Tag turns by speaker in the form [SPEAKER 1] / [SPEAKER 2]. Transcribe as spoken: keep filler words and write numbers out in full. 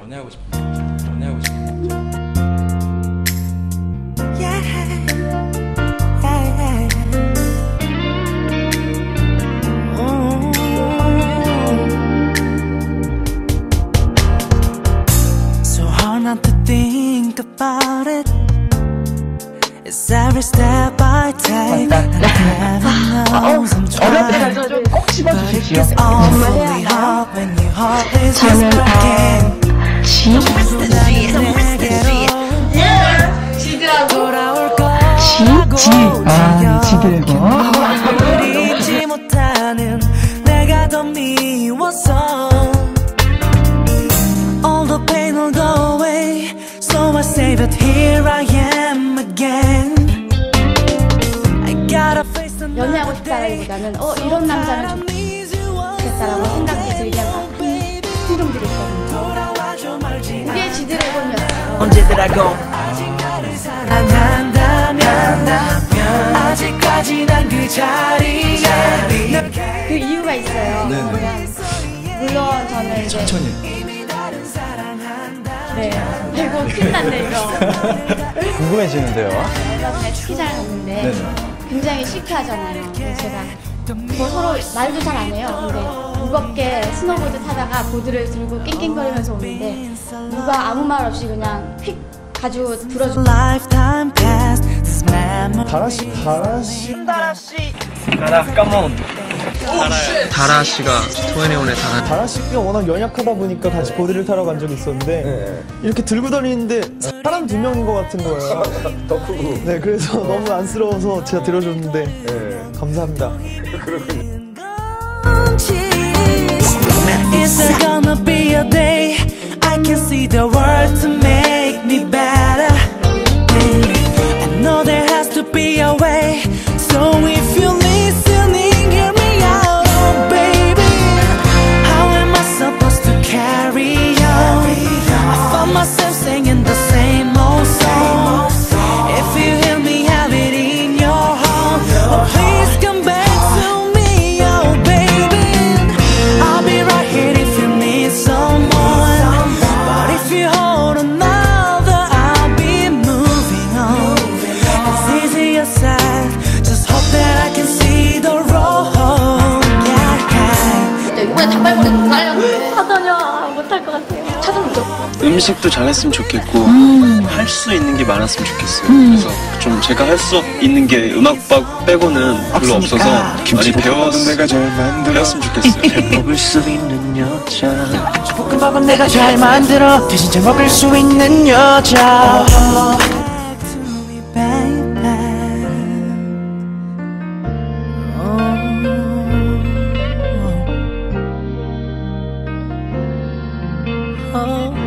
[SPEAKER 1] 연애하고 싶은 남자. 연애하고 싶은 남자.
[SPEAKER 2] Not to think about it. It's every step I take. Heaven knows I'm trying, but it's awfully hard when your heart is just broken.
[SPEAKER 3] 지? 지? 아, 지들고
[SPEAKER 2] 그리지 못하는 내가 더 미워서 all the pain will go away. So I say that here I am again. I gotta face another
[SPEAKER 4] 연애하고 싶다라기보다는 어 이런 남자는 좋겠다라고 생각이 들게 한 필름들이 있거든요. 그게 지드래곤이었어요.
[SPEAKER 2] 언제더라고 사랑한다면 아직까지 난 그 자리에.
[SPEAKER 4] 그 이유가 있어요.
[SPEAKER 1] 네네.
[SPEAKER 4] 물론 저는 이제
[SPEAKER 1] 천천히.
[SPEAKER 4] 네. 이거 끝났네 이거.
[SPEAKER 1] 궁금해지는데요.
[SPEAKER 4] 얼마 전에 스키장을 갔는데
[SPEAKER 1] 네네.
[SPEAKER 4] 굉장히 시크하잖아요. 그래서 제가 뭐 서로 말도 잘 안 해요. 근데 무겁게 스노보드 타다가 보드를 들고 낑낑거리면서 오는데 누가 아무 말 없이 그냥 휙 가지고 들어주고.
[SPEAKER 1] 다라씨, 다라씨.
[SPEAKER 5] 다라 까몬. 다라 씨가 토에네온의 다라.
[SPEAKER 6] 다라 씨가 워낙 연약하다 보니까 같이 보드를 타러 간 적이 있었는데
[SPEAKER 1] 네.
[SPEAKER 6] 이렇게 들고 다니는데 사람 두 명인 것 같은 거예요.
[SPEAKER 1] 더 크고.
[SPEAKER 6] 네, 그래서 너무 안쓰러워서 제가 들어줬는데
[SPEAKER 1] 네.
[SPEAKER 6] 감사합니다.
[SPEAKER 1] 그렇군요.
[SPEAKER 2] Is there gonna be a day I can see the world to make me better? I know there has to be a way. So if you're listening, hear me out, oh baby. How am I supposed to carry on? I found myself singing the same old song. If you hear me, have it in your heart. Oh, please come back to me, oh baby. I'll be right here if you need someone. But if you hold another, I'll be moving on. It's easy as that. Just hope that I can see the road. Yeah.
[SPEAKER 4] 이번에 단발머리 잘하는데 하더냐 못할 것 같아요. 찾아보죠.
[SPEAKER 5] 음식도 잘했으면 좋겠고 음. 할 수 있는 게 많았으면 좋겠어요. 음. 그래서 좀 제가 할 수 있는 게 음악 빼고는 별로 없어서 많이 배웠,
[SPEAKER 1] 내가 잘 만들어.
[SPEAKER 5] 배웠으면 좋겠어요.
[SPEAKER 2] 먹을 수 있는 여자. 볶음밥은 내가 잘 만들어. 대신 잘 먹을 수 있는 여자. Oh